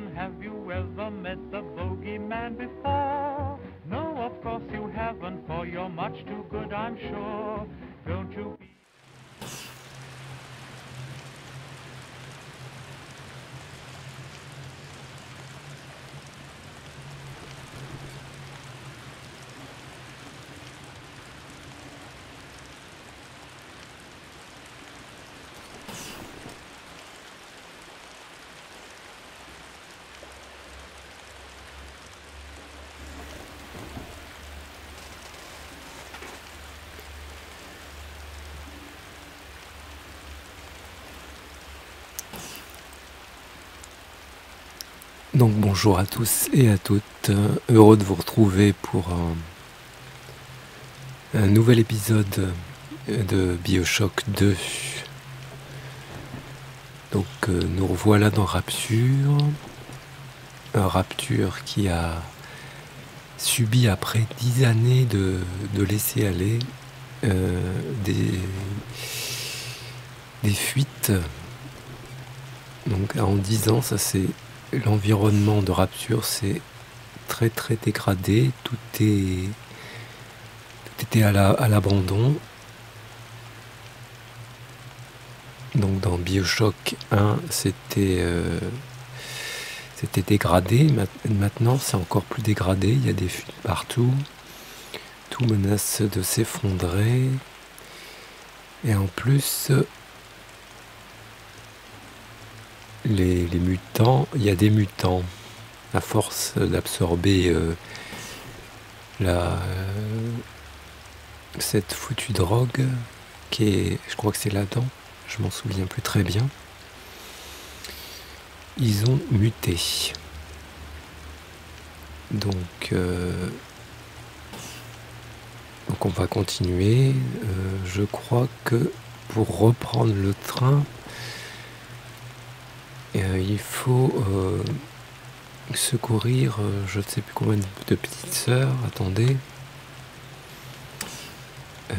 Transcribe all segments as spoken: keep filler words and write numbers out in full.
Gentlemen, have you ever met the bogeyman before? No, of course you haven't, for you're much too good, I'm sure. Don't you be... Donc bonjour à tous et à toutes, heureux de vous retrouver pour un, un nouvel épisode de BioShock deux. Donc euh, nous revoilà dans Rapture, un Rapture qui a subi après dix années de, de laisser aller euh, des, des fuites. Donc en dix ans, ça c'est l'environnement de Rapture, c'est très très dégradé, tout est tout était à la, à l'abandon. Donc dans BioShock un, c'était euh, c'était dégradé. Maintenant, c'est encore plus dégradé. Il y a des fuites partout. Tout menace de s'effondrer. Et en plus, les, les mutants, il y a des mutants. À force d'absorber euh, la euh, cette foutue drogue qui est, je crois que c'est là-dedans. Je m'en souviens plus très bien. Ils ont muté. Donc, euh, donc on va continuer. Euh, je crois que pour reprendre le train, euh, il faut euh, secourir, euh, je ne sais plus combien de petites sœurs. Attendez. Euh,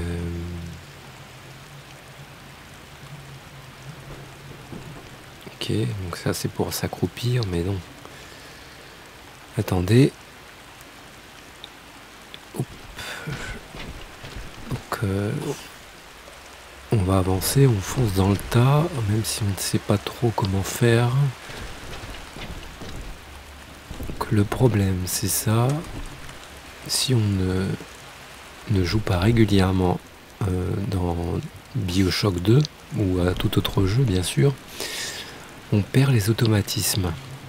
Ok, donc ça c'est pour s'accroupir, mais non. Attendez. Hop. Donc euh, on va avancer, on fonce dans le tas, même si on ne sait pas trop comment faire. Donc le problème c'est ça. Si on ne, ne joue pas régulièrement euh, dans BioShock deux, ou à tout autre jeu bien sûr, on perd les automatismes.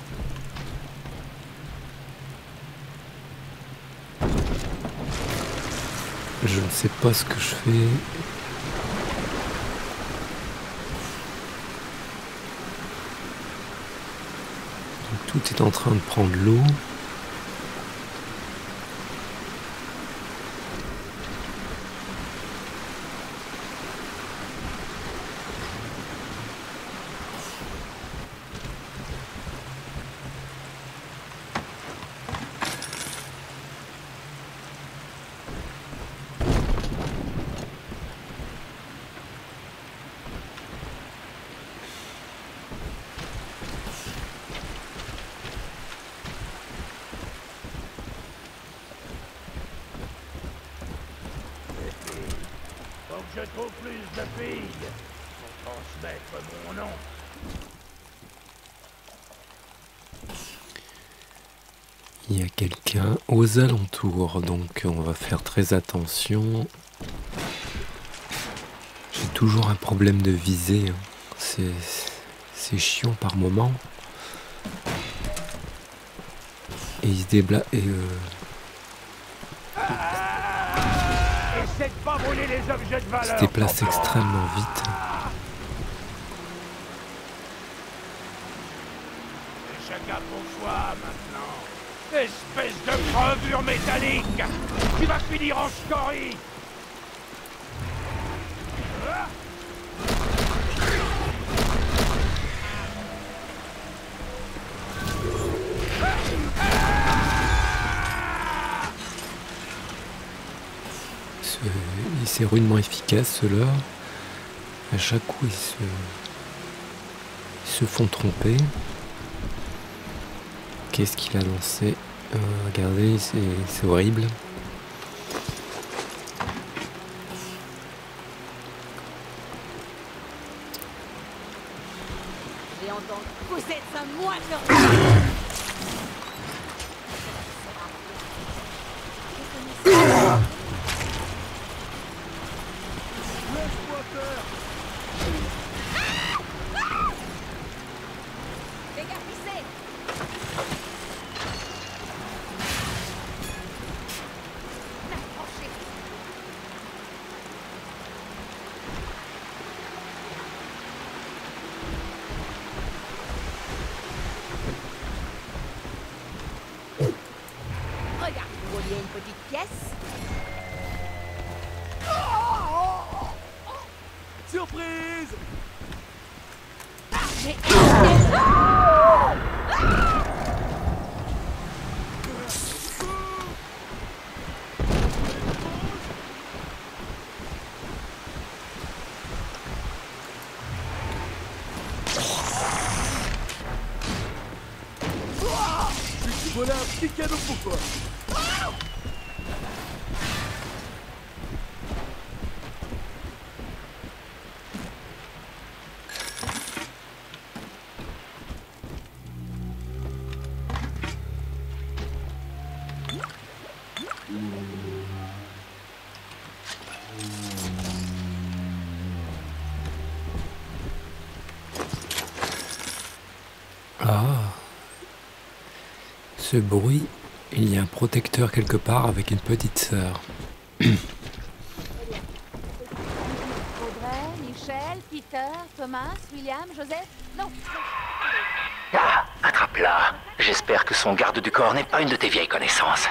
Je ne sais pas ce que je fais. Donc, tout est en train de prendre l'eau. Je trouve plus de filles pour transmettre mon nom. Il y a quelqu'un aux alentours, donc on va faire très attention. J'ai toujours un problème de visée, hein. C'est, c'est chiant par moment. Et il se débla... Et euh... Essaie de pas brûler les objets de valeur. se déplace extrêmement vite. Et chacun pour soi maintenant. Espèce de crevure métallique. Tu vas finir en scorie. C'est rudement efficace ceux-là. À chaque coup ils se, ils se font tromper. Qu'est-ce qu'il a lancé? euh, Regardez, c'est horrible. J'ai entendu. Vous êtes un moine de... Laisse-moi faire. Dégarpissez. Approchez. Regarde, vous vouliez une petite pièce? Surprise! J'ai... Voilà un petit cadeau pour toi. Ah, ce bruit, il y a un protecteur quelque part avec une petite sœur. Audrey, Michel, Peter, Thomas, William, Joseph... Non. Ah, attrape-la. J'espère que son garde du corps n'est pas une de tes vieilles connaissances.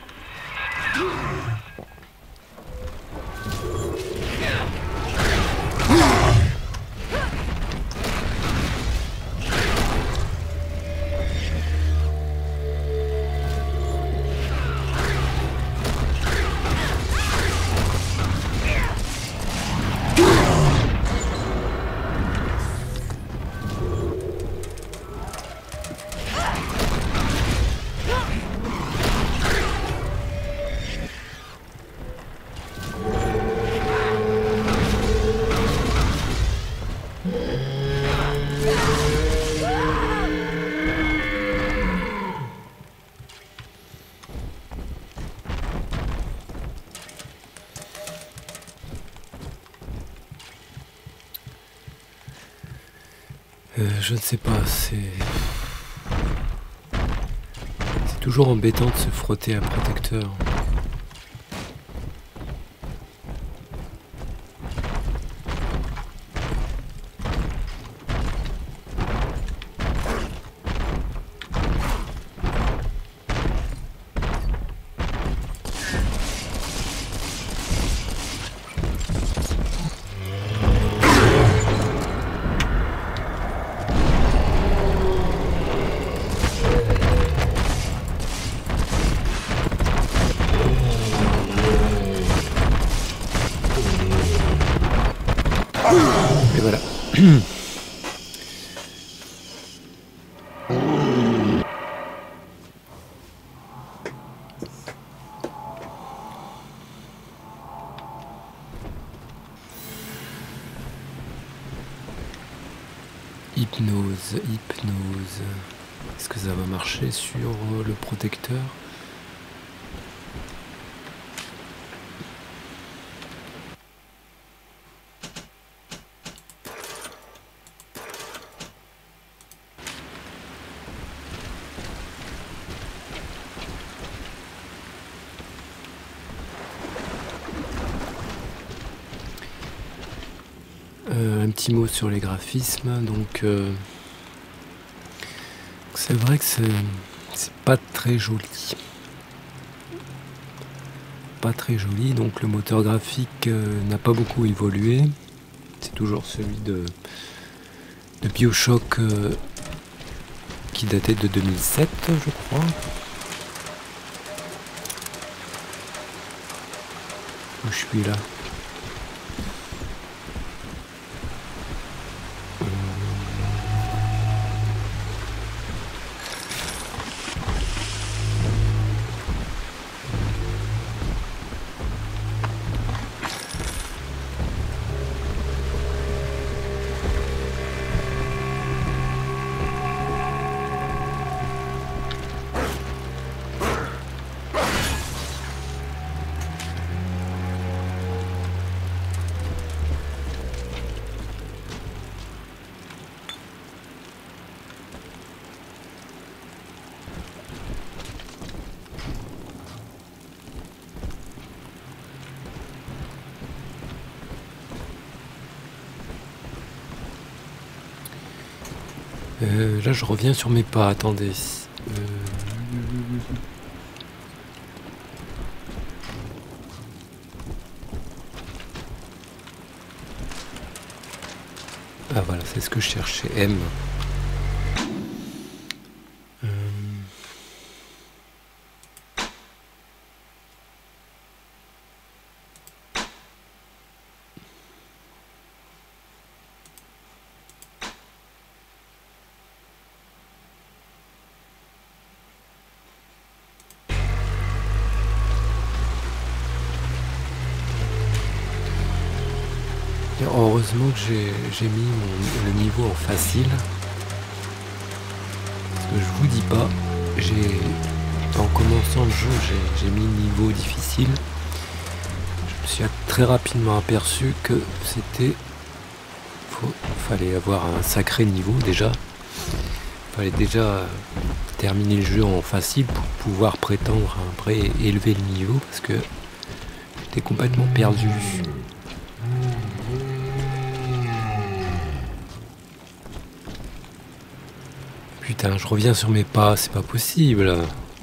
Euh, je ne sais pas, c'est... C'est toujours embêtant de se frotter un protecteur. Et voilà. Hypnose, hypnose. Est-ce que ça va marcher sur le protecteur ? Euh, un petit mot sur les graphismes, donc euh, c'est vrai que c'est c'est pas très joli, pas très joli, donc le moteur graphique euh, n'a pas beaucoup évolué, c'est toujours celui de, de BioShock euh, qui datait de deux mille sept, je crois. Où je suis là? Euh, là je reviens sur mes pas, attendez. Euh... Ah voilà, c'est ce que je cherchais, M. Euh... Heureusement que j'ai mis mon, le niveau en facile. Parce que je vous dis pas, j'ai en commençant le jeu, j'ai mis le niveau difficile. Je me suis très rapidement aperçu que c'était... Il fallait avoir un sacré niveau déjà. Il fallait déjà terminer le jeu en facile pour pouvoir prétendre à un vrai élever le niveau. Parce que j'étais complètement perdu. Putain, je reviens sur mes pas, c'est pas possible.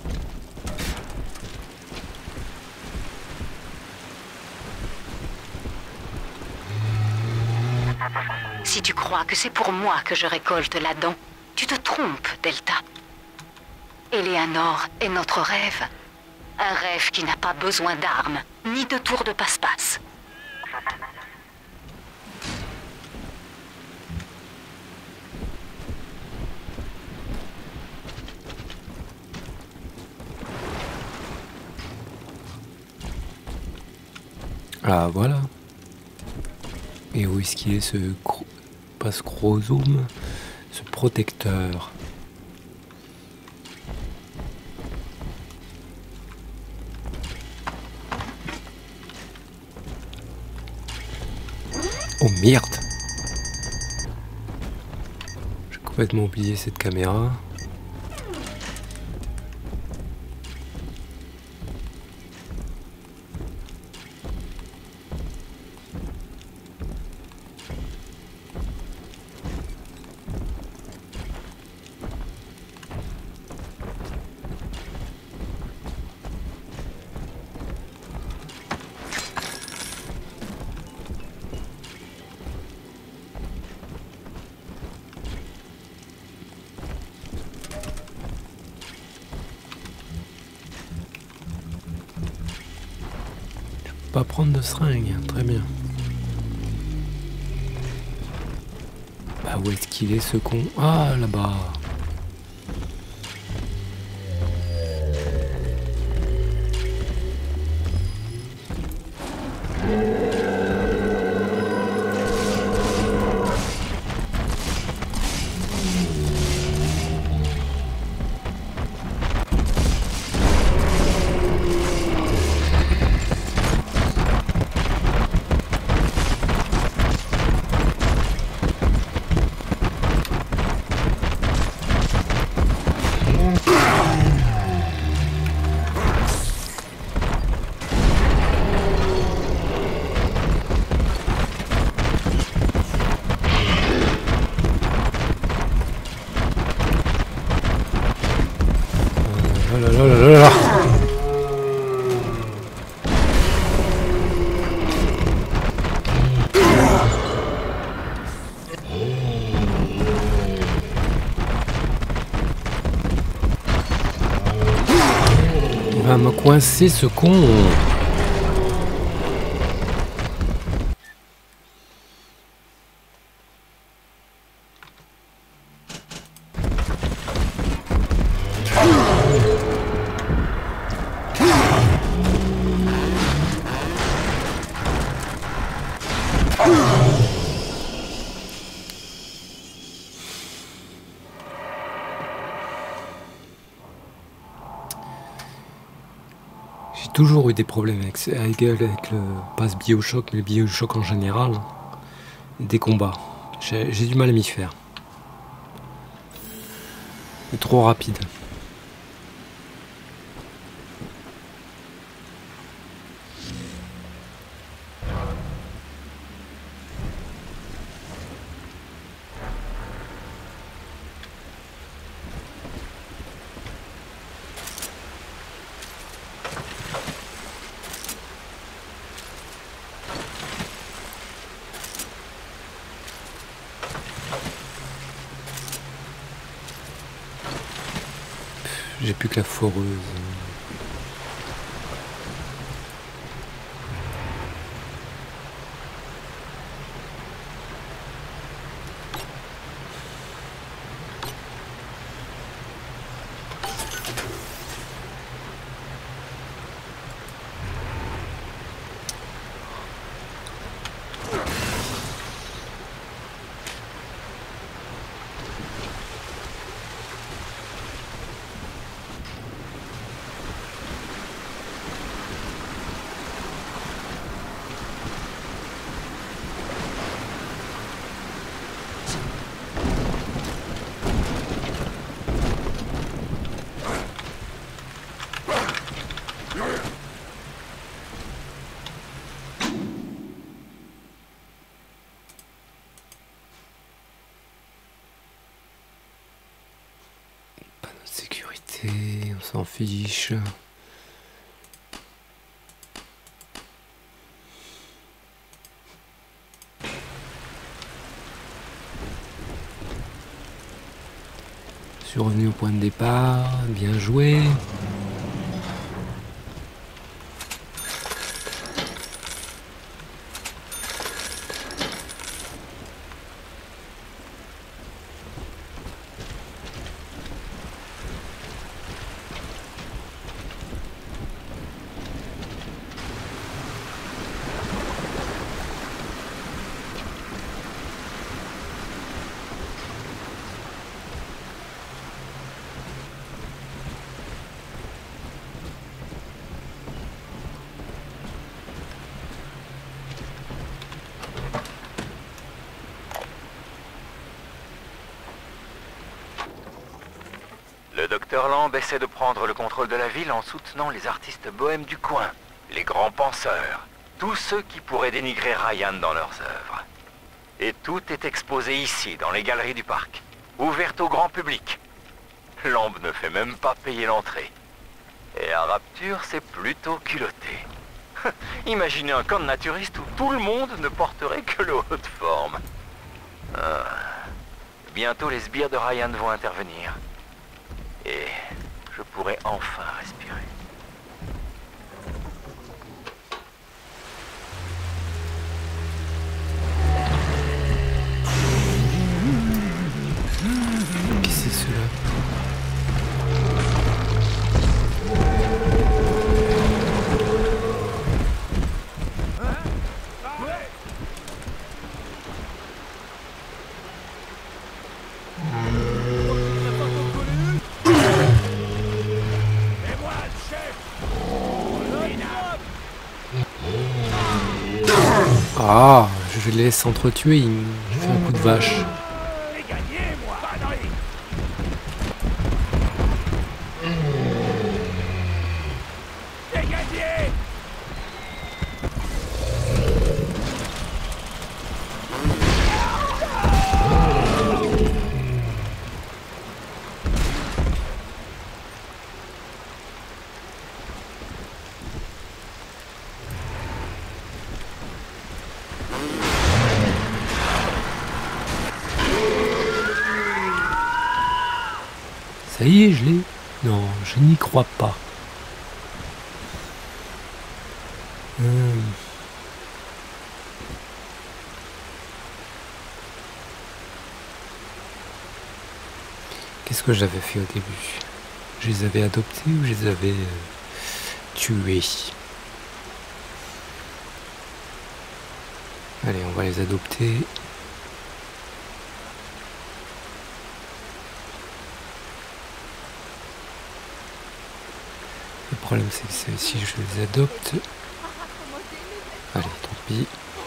Si tu crois que c'est pour moi que je récolte là-dedans, tu te trompes, Delta. Eleanor est notre rêve. Un rêve qui n'a pas besoin d'armes, ni de tours de passe-passe. Ah voilà. Et où est-ce qu'il est ce passe chromosome, ce protecteur? Oh merde! J'ai complètement oublié cette caméra. Pas prendre de seringue, très bien. Bah où est-ce qu'il est ce con? Ah là-bas. Il va me coincer ce con. J'ai toujours eu des problèmes avec, avec, avec le pass Bioshock, mais le Bioshock en général, des combats. J'ai du mal à m'y faire. C'est trop rapide. J'ai plus que la foreuse. Sécurité, on s'en fiche. Je suis revenu au point de départ, bien joué. Le docteur Lamb essaie de prendre le contrôle de la ville en soutenant les artistes bohèmes du coin, les grands penseurs, tous ceux qui pourraient dénigrer Ryan dans leurs œuvres. Et tout est exposé ici, dans les galeries du parc, ouvertes au grand public. Lamb ne fait même pas payer l'entrée. Et à Rapture, c'est plutôt culotté. Imaginez un camp de naturistes où tout le monde ne porterait que le haut de forme. Ah. Bientôt les sbires de Ryan vont intervenir. Et je pourrai enfin respirer. Qui c'est cela? Ah, je les laisse s'entretuer, il me fait un coup de vache. J'ai gagné, moi. Connerie. J'ai gagné. Ça y est, je l'ai. Non, je n'y crois pas. Hum. Qu'est-ce que j'avais fait au début? Je les avais adoptés ou je les avais euh, tués? Allez, on va les adopter. Le problème, c'est que si je les adopte... Allez, tant pis.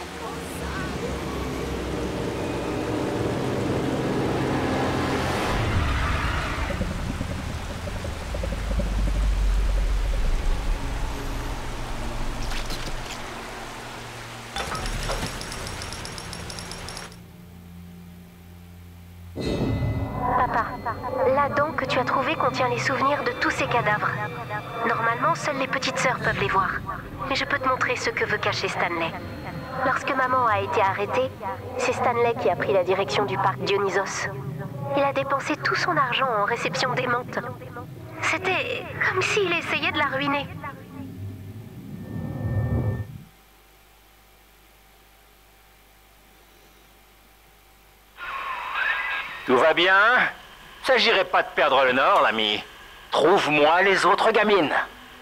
Papa, la dent que tu as trouvée contient les souvenirs de tous ces cadavres. Normalement, seules les petites sœurs peuvent les voir. Mais je peux te montrer ce que veut cacher Stanley. Lorsque maman a été arrêtée, c'est Stanley qui a pris la direction du parc Dionysos. Il a dépensé tout son argent en réception démente. C'était comme s'il essayait de la ruiner. Tout va bien? S'agirait pas de perdre le nord, l'ami. Trouve-moi les autres gamines.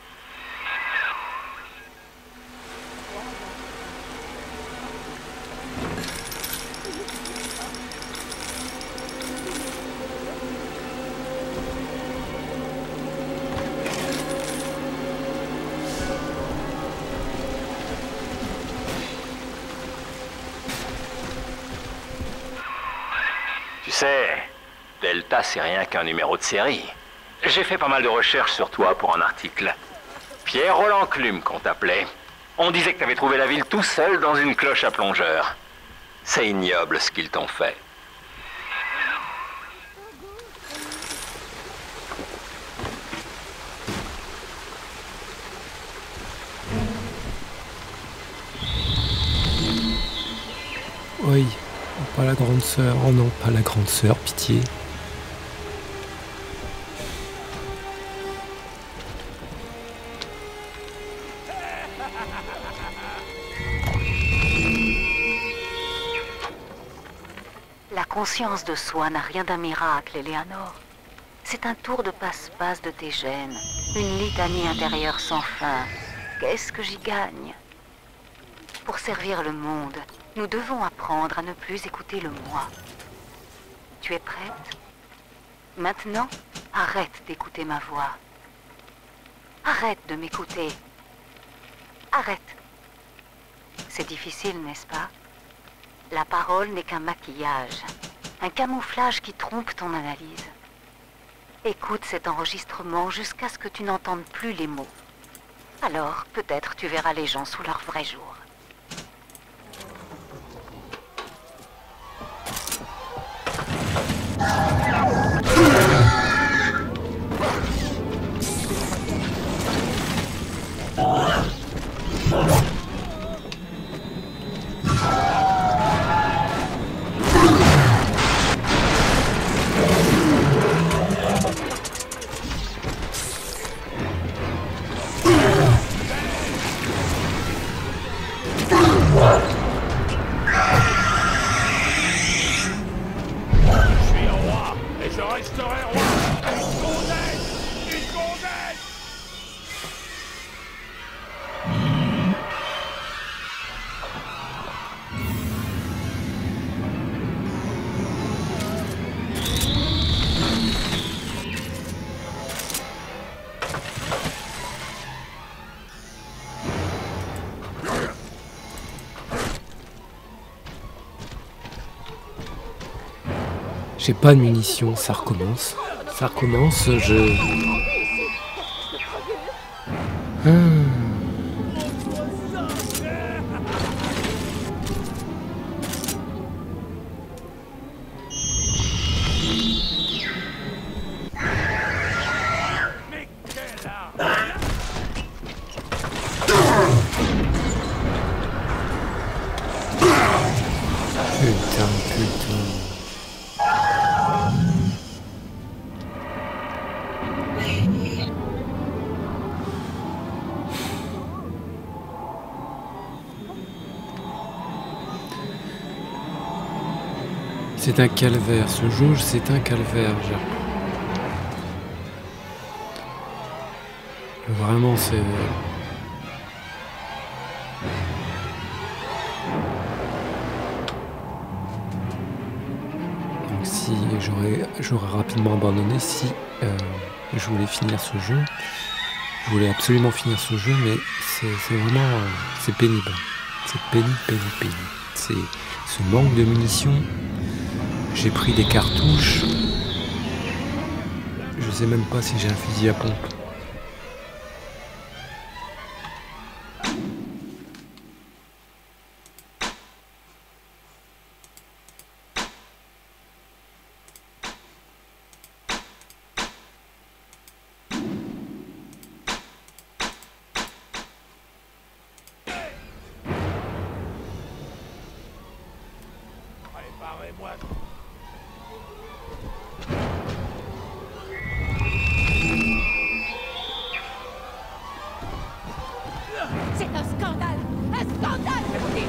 Tu sais, Delta, c'est rien qu'un numéro de série. J'ai fait pas mal de recherches sur toi pour un article. Pierre-Roland Clume, qu'on t'appelait. On disait que t'avais trouvé la ville tout seul dans une cloche à plongeur. C'est ignoble ce qu'ils t'ont fait. Oui, pas la grande sœur. Oh non, pas la grande sœur, pitié. La conscience de soi n'a rien d'un miracle, Eleanor. C'est un tour de passe-passe de tes gènes, une litanie intérieure sans fin. Qu'est-ce que j'y gagne? Pour servir le monde, nous devons apprendre à ne plus écouter le moi. Tu es prête? Maintenant, arrête d'écouter ma voix. Arrête de m'écouter. Arrête. C'est difficile, n'est-ce pas? La parole n'est qu'un maquillage, un camouflage qui trompe ton analyse. Écoute cet enregistrement jusqu'à ce que tu n'entendes plus les mots. Alors, peut-être tu verras les gens sous leur vrai jour. J'ai pas de munitions, ça recommence. Ça recommence, je... Hum. Putain, putain... C'est un calvaire, ce jauge c'est un calvaire. Vraiment c'est... Donc si j'aurais j'aurais rapidement abandonné si euh, je voulais finir ce jeu. Je voulais absolument finir ce jeu, mais c'est vraiment... Euh, c'est pénible. C'est pénible, pénible, pénible. C'est ce manque de munitions. J'ai pris des cartouches. Je sais même pas si j'ai un fusil à pompe. Barrez-moi. C'est un scandale. Un scandale, je vous dis.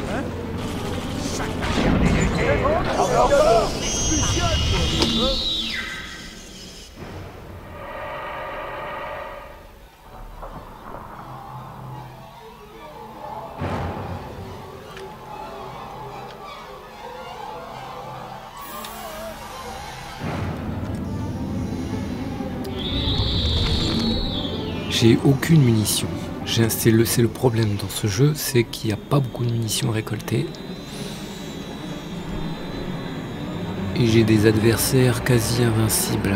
J'ai aucune munition. C'est le, c'est le problème dans ce jeu, c'est qu'il n'y a pas beaucoup de munitions à récolter. Et j'ai des adversaires quasi invincibles.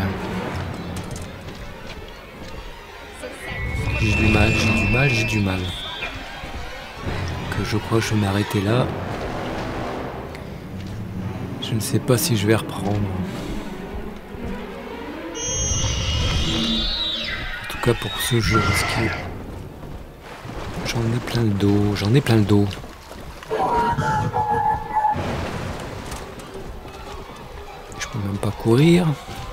J'ai du mal, j'ai du mal, j'ai du mal. Que je crois que je vais m'arrêter là. Je ne sais pas si je vais reprendre. En tout cas pour ce jeu, parce que j'en ai plein le dos, j'en ai plein le dos. Je peux même pas courir.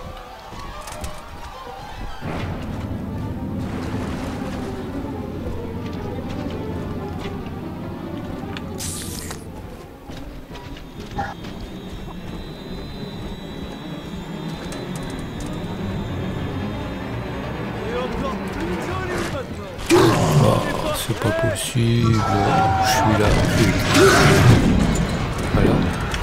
C'est pas possible, je suis là. Voilà.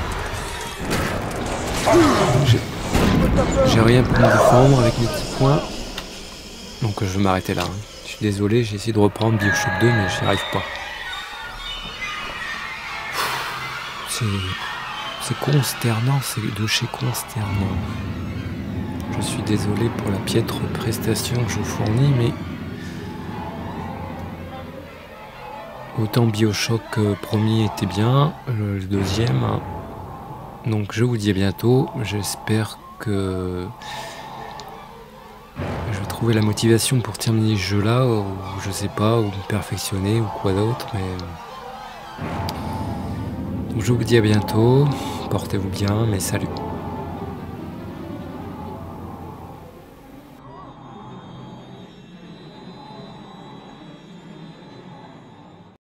J'ai rien pour me défendre avec mes petits points. Donc je vais m'arrêter là. Hein. Je suis désolé, j'ai essayé de reprendre BioShock deux, mais j'y arrive pas. C'est consternant, c'est de chez consternant. Je suis désolé pour la piètre prestation que je vous fournis, mais autant BioShock euh, premier était bien, le, le deuxième. Hein. Donc je vous dis à bientôt. J'espère que je vais trouver la motivation pour terminer ce jeu là, ou je sais pas, ou me perfectionner ou quoi d'autre. Mais donc, je vous dis à bientôt. Portez-vous bien, mais salut.